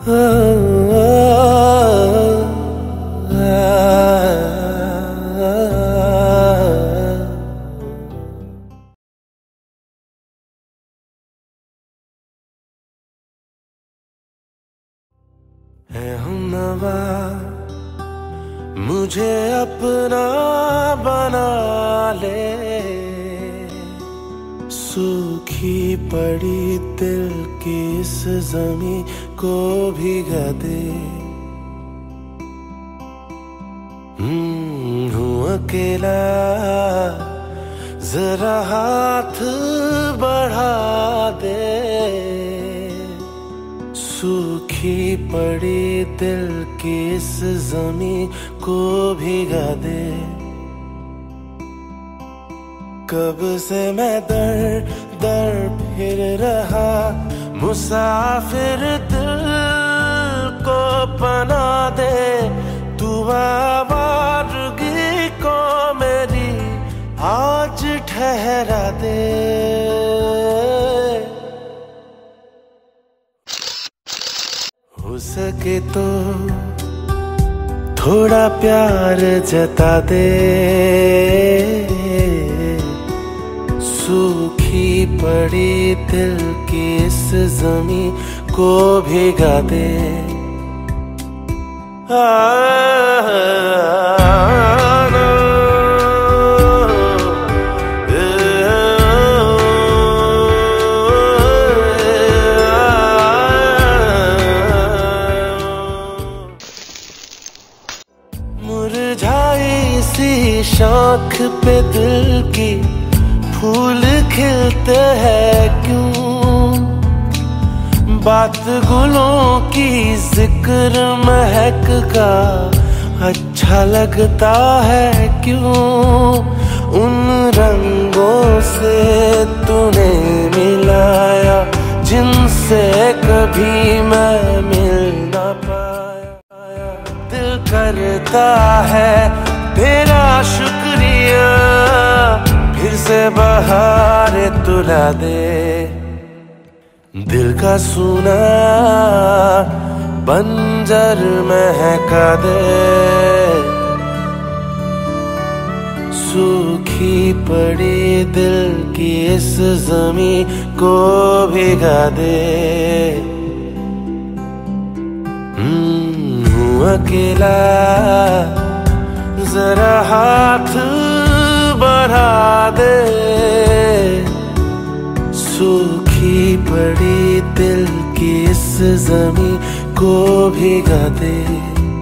है हमनवा मुझे अपना बना ले, सूखी पड़ी दिल की इस ज़मीं को भिगा दे। हूँ अकेला जरा हाथ बढ़ा दे, सूखी पड़ी दिल की इस ज़मीं को भिगा दे। कब से मैं दर दर फिर रहा, मुसाफिर दिल को पना दे। तू आवारगी को मेरी आज ठहरा दे। हो सके तो थोड़ा प्यार जता दे, सूखी पड़ी दिल की इस ज़मीं को भिगा दे। मुरझाई सी शाख पे दिल की फूल खिलते हैं क्यों, बात गुलों की जिक्र महक का अच्छा लगता है क्यों। उन रंगों से तूने मिलाया जिनसे कभी मैं मिल ना पाया। दिल करता है तेरा शुक्रिया, फिर से बहार तुला दे। दिल का सूना बंजर महका दे, सूखी पड़ी दिल की इस ज़मीं को भिगा दे। हूँ अकेला जरा हाथ बढ़ा दे, सूखी पड़ी दिल की इस ज़मीं को भिगा दे।